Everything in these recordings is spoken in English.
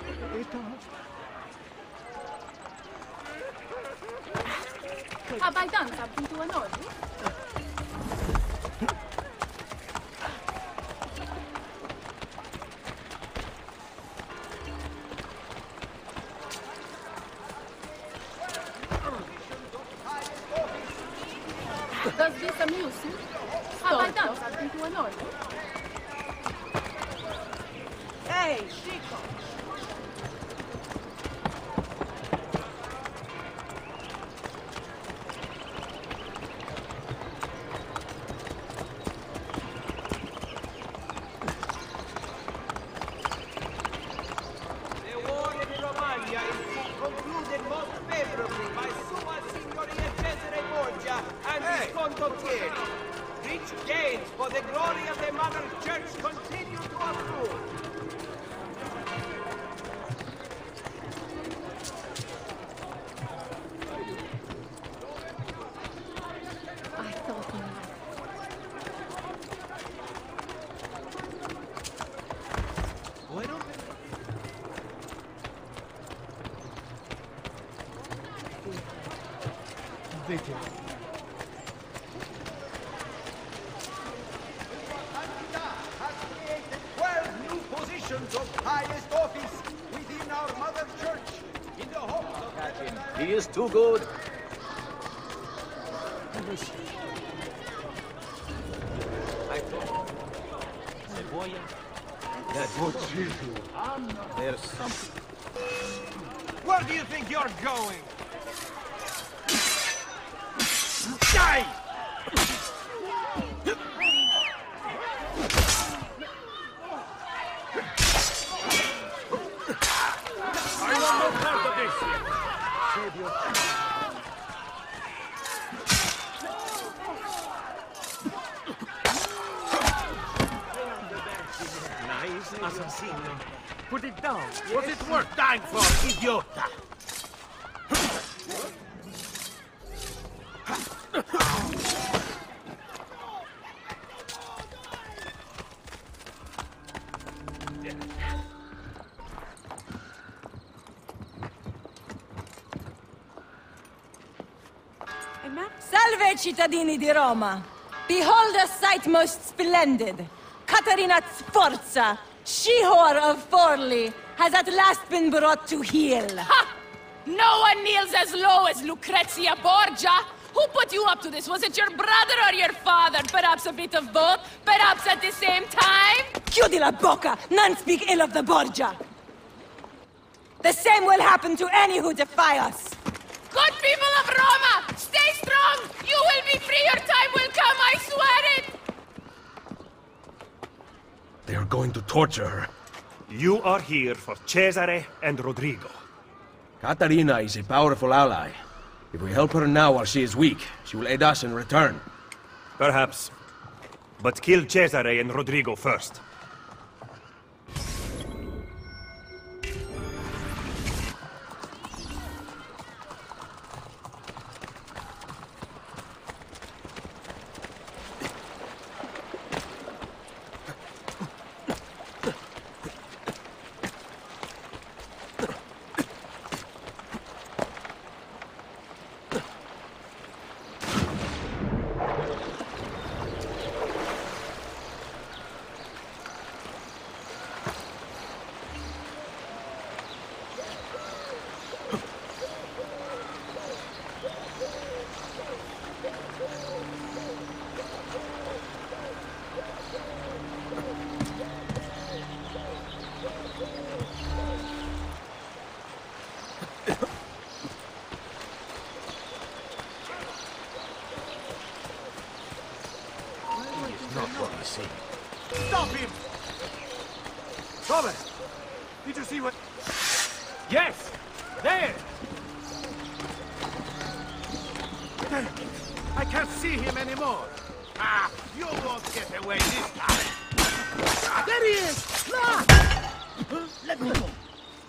Abbaidanza appunto a noi? Does this amuse you? Abbaidanza appunto a noi? Ehi, Chico! Rich gains for the glory of the Mother Church continue to accrue. I thought not. Of highest office within our Mother Church, in the hopes of catch him. He is too good. I thought. There's something. Where do you think you're going? Die! Assassino. Put it down. Was it worth dying for, idiota? Salve, cittadini di Roma! Behold a sight most splendid! Caterina Sforza, she-whore of Forli, has at last been brought to heel. Ha! No one kneels as low as Lucrezia Borgia! Who put you up to this? Was it your brother or your father? Perhaps a bit of both? Perhaps at the same time? Chiudi la bocca! None speak ill of the Borgia! The same will happen to any who defy us! Good people of Roma! Stay strong! You will be free! Your time will come, I swear it! They are going to torture her. You are here for Cesare and Rodrigo. Caterina is a powerful ally. If we help her now while she is weak, she will aid us in return. Perhaps. But kill Cesare and Rodrigo first. Stop him! Thomas! Did you see what... Yes! There! I can't see him anymore! Ah! You won't get away this time! Ah, there he is! Ah! Let me go!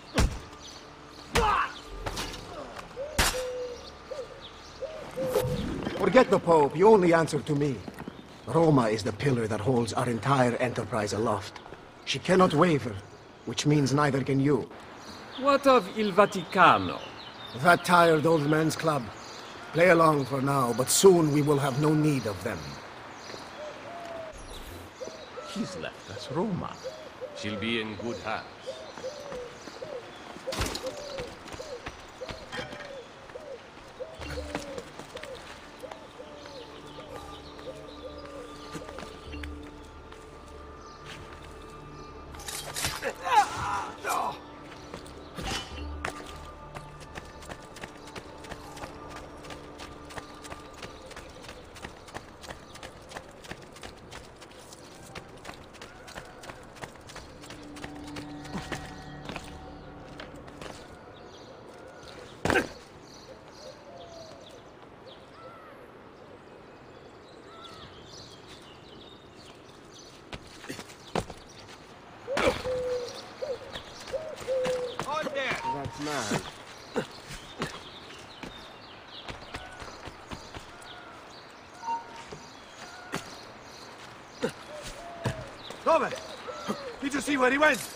Forget the Pope. You only answer to me. Roma is the pillar that holds our entire enterprise aloft. She cannot waver, which means neither can you. What of Il Vaticano? That tired old man's club. Play along for now, but soon we will have no need of them. He's left us Roma. She'll be in good hands. That's mad. Robert! Did you see where he went?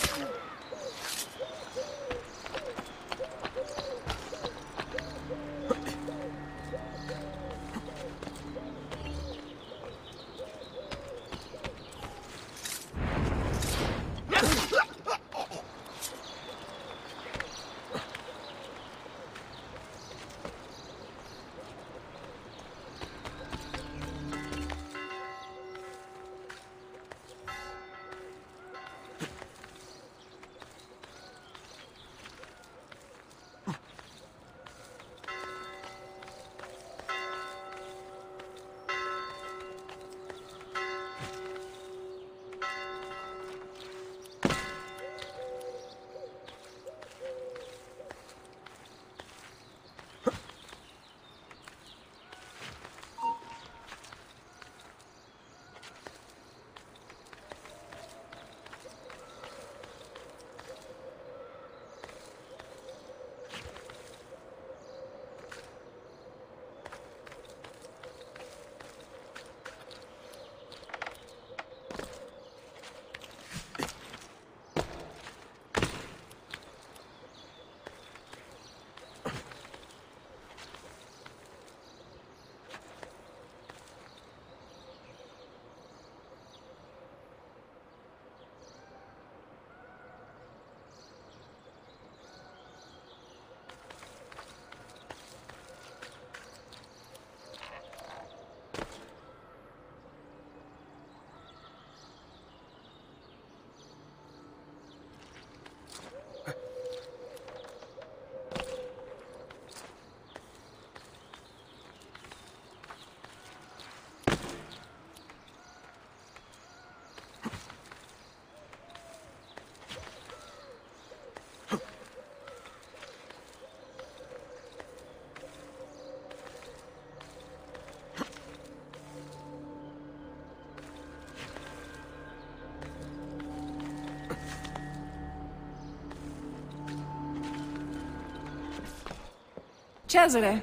Cesare.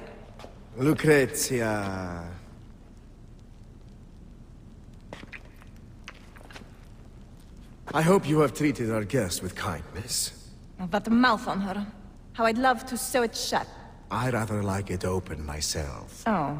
Lucrezia. I hope you have treated our guest with kindness. That mouth on her. How I'd love to sew it shut. I rather like it open myself. Oh.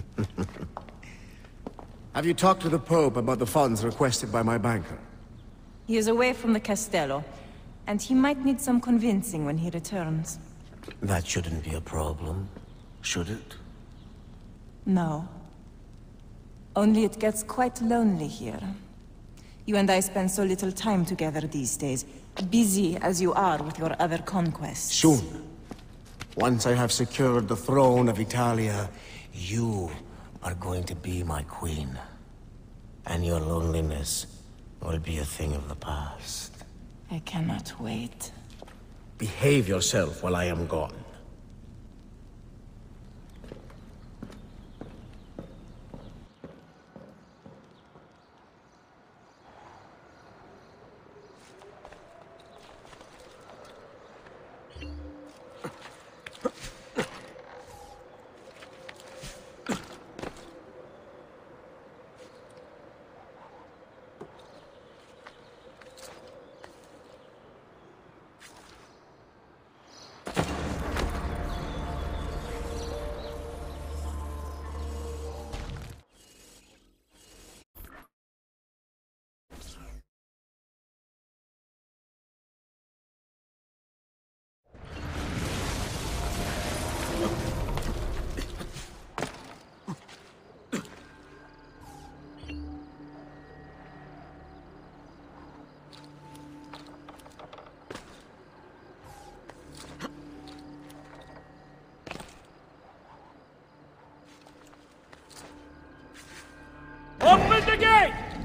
Have you talked to the Pope about the funds requested by my banker? He is away from the Castello, and he might need some convincing when he returns. That shouldn't be a problem, should it? No. Only it gets quite lonely here. You and I spend so little time together these days, busy as you are with your other conquests. Soon. Once I have secured the throne of Italia, You are going to be my queen. And your loneliness will be a thing of the past. I cannot wait. behave yourself while I am gone.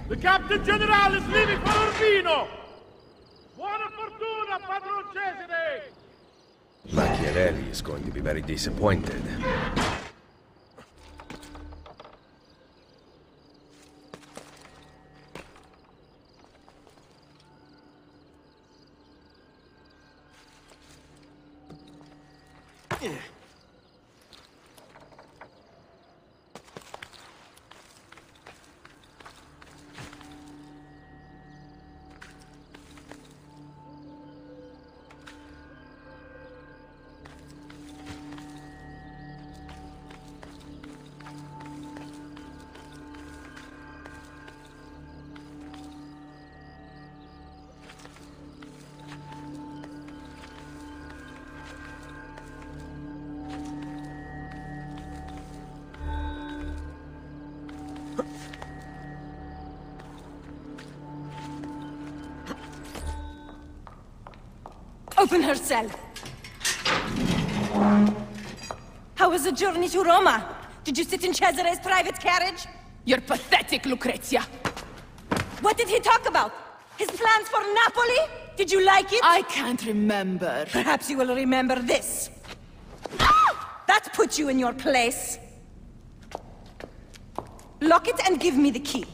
The Captain General is leaving for Urbino! Buona fortuna, Padron Cesare! Machiavelli is going to be very disappointed. Open her cell. How was the journey to Roma? Did you sit in Cesare's private carriage? You're pathetic, Lucrezia. What did he talk about? His plans for Napoli? Did you like it? I can't remember. Perhaps you will remember this. That puts you in your place. Lock it and give me the key.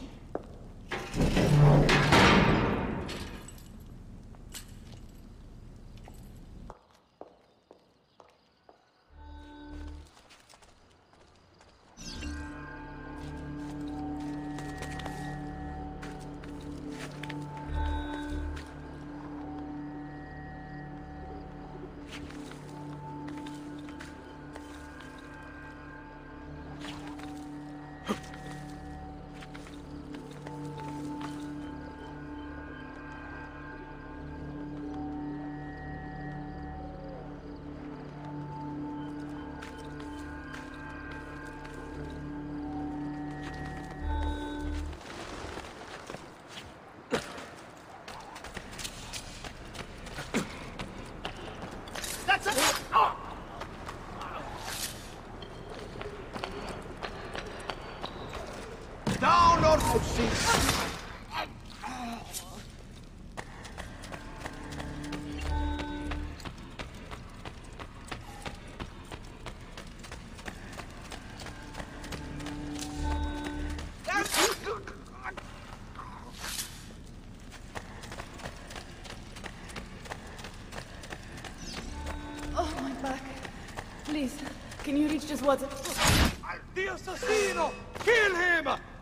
Down or Oh, my back. Please, can you reach just what? The assassino! Kill him!